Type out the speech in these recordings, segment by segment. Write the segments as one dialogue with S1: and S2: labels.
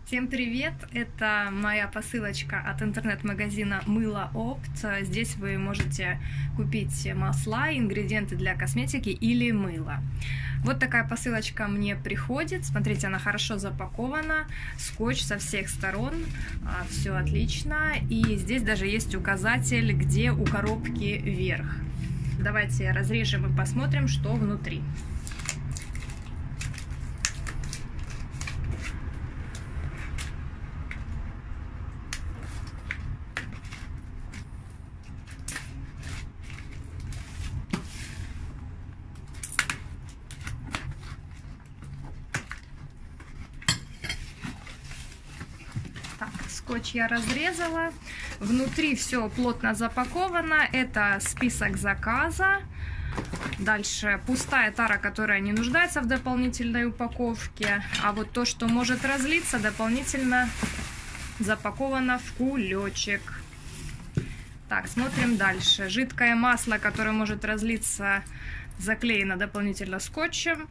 S1: Всем привет! Это моя посылочка от интернет-магазина Мыло Опт. Здесь вы можете купить масла, ингредиенты для косметики или мыло. Вот такая посылочка мне приходит. Смотрите, она хорошо запакована, скотч со всех сторон, все отлично. И здесь даже есть указатель, где у коробки верх. Давайте разрежем и посмотрим, что внутри. Так, скотч я разрезала. Внутри все плотно запаковано. Это список заказа. Дальше пустая тара, которая не нуждается в дополнительной упаковке. А вот то, что может разлиться, дополнительно запаковано в кулечек. Так, смотрим дальше. Жидкое масло, которое может разлиться, заклеено дополнительно скотчем.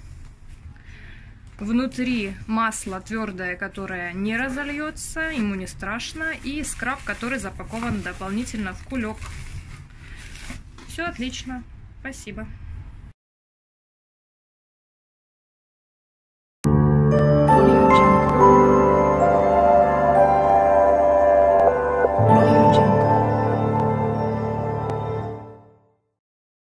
S1: Внутри масло твердое, которое не разольется, ему не страшно. И скраб, который запакован дополнительно в кулек. Все отлично. Спасибо.